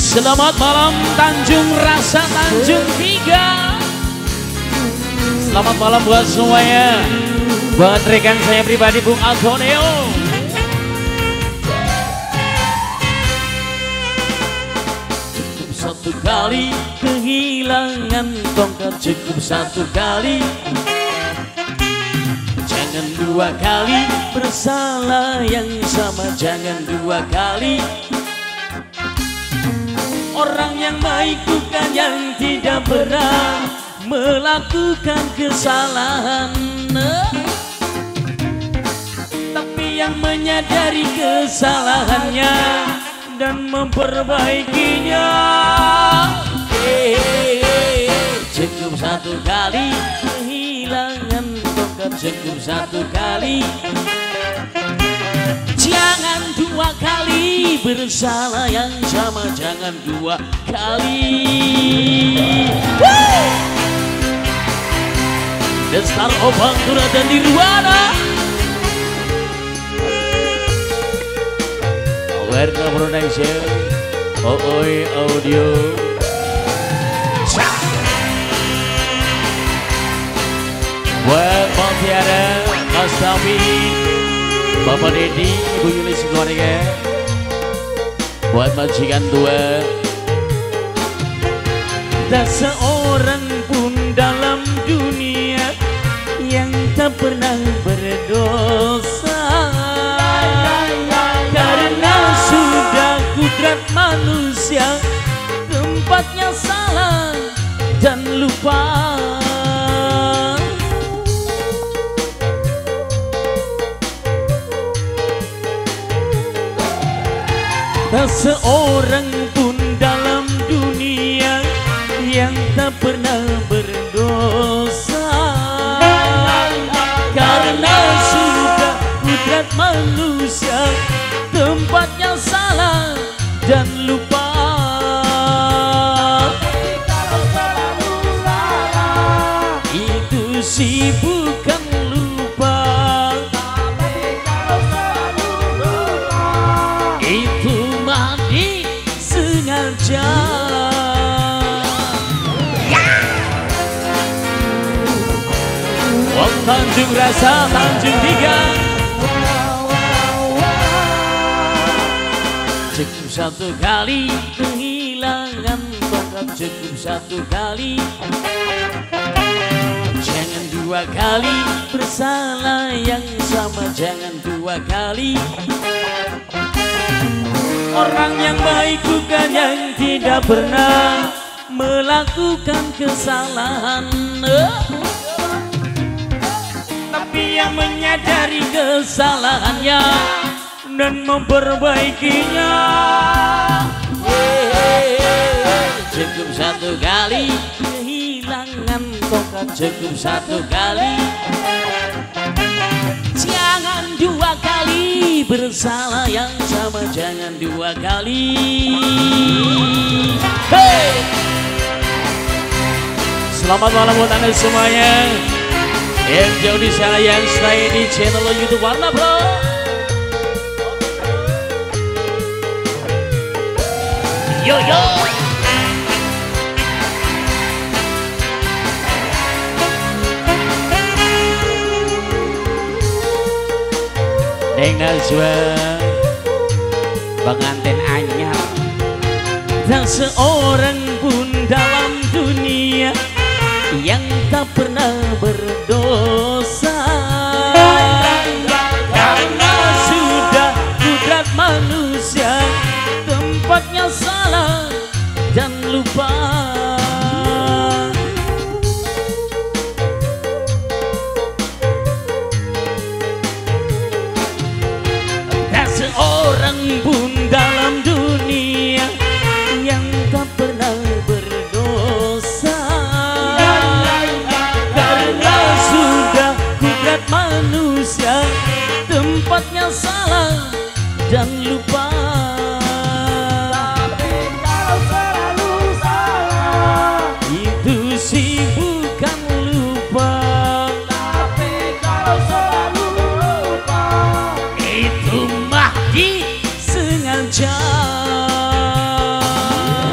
Selamat malam Tanjung Rasa Tanjung 3. Selamat malam buat semuanya. Buat rekan saya pribadi Bung Antonio. Cukup satu kali kehilangan tongkat, cukup satu kali. Jangan dua kali bersalah yang sama, jangan dua kali. Orang yang baik bukan yang tidak pernah melakukan kesalahan, tapi yang menyadari kesalahannya dan memperbaikinya. Cukup satu kali kehilangan tongkat, cukup satu kali. Jangan dua kali bersalah yang sama, jangan dua kali. The Star of Pantura dan Nirwana, Werna Production, Oi Audio. Buat Bang Tiara, Mas Taufik, Bapak Dedi, Ibu Yulis keluarga, buat majikan tua. Tak seorang pun dalam dunia yang tak pernah berdosa, karena sudah kudrat manusia tempatnya salah dan lupa. Tak seorang pun dalam dunia yang tak pernah berdosa, karena sudah kudrat manusia tempatnya salah dan lupa. Kalau selalu salah itu sih bukan lupa, tapi kalau selalu lupa itu sengaja. Wong Tanjung Rasa Tanjung 3. Cukup satu kali kehilangan tongkat, cukup satu kali. Jangan dua kali bersalah yang sama, jangan dua kali. Orang yang baik bukan yang tidak pernah melakukan kesalahan, tapi yang menyadari kesalahannya dan memperbaikinya. Cukup satu kali kehilangan tongkat, cukup satu kali. Jangan dua kali bersalah yang sama, jangan dua kali. Hey! Selamat malam buat anda semuanya yang jauh di sana, yang stay di channel YouTube Warna Bro. Yo yo. Neng Najwa, pengantin anyar. Tak seorang pun dalam dunia yang tak pernah berdosa, karena sudah kudrat manusia tempatnya salah dan lupa. Orang pun dalam dunia yang tak pernah berdosa, karena sudah kudrat manusia tempatnya salah dan lupa. Tapi kalau selalu salah itu sih bukan lupa, tapi kalau selalu lupa itu mah sengaja.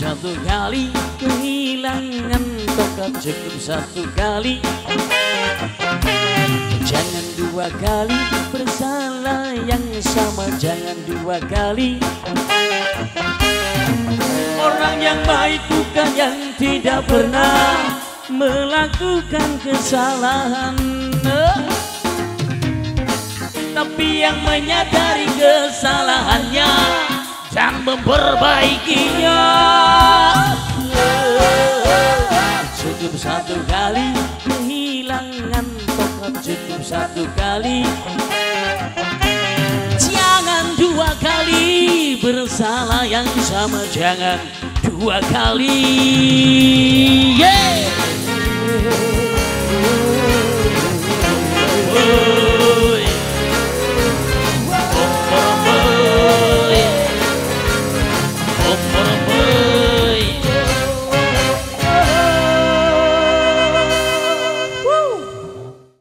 satu kali kehilangan tongkat, cukup satu kali. Jangan dua kali bersalah yang sama, jangan dua kali. Orang yang baik bukan yang tidak pernah melakukan kesalahan, tapi yang menyadari kesalahannya dan memperbaikinya. Cukup satu kali kehilangan tongkat, cukup satu kali. Jangan dua kali bersalah yang sama, jangan dua kali. Yeah.